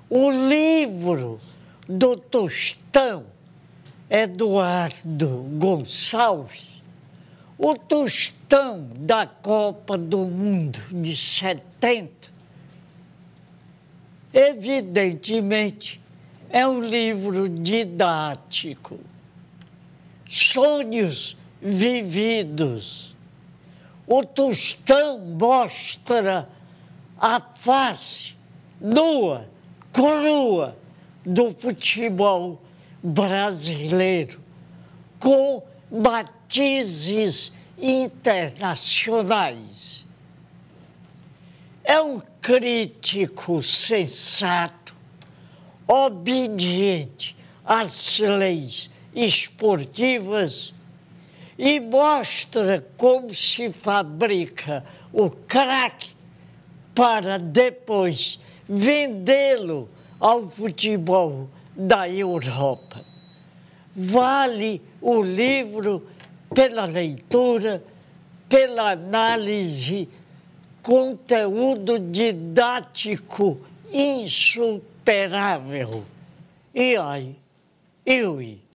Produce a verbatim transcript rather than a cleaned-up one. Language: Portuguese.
O livro do Tostão, Eduardo Gonçalves, o Tostão da Copa do Mundo de setenta, evidentemente, é um livro didático. Sonhos vividos. O Tostão mostra a face nua, crua do futebol brasileiro, com matizes internacionais. É um crítico sensato, obediente às leis esportivas e mostra como se fabrica o craque para depois vendê-lo ao futebol da Europa. Vale o livro pela leitura, pela análise, conteúdo didático insuperável. E aí, eu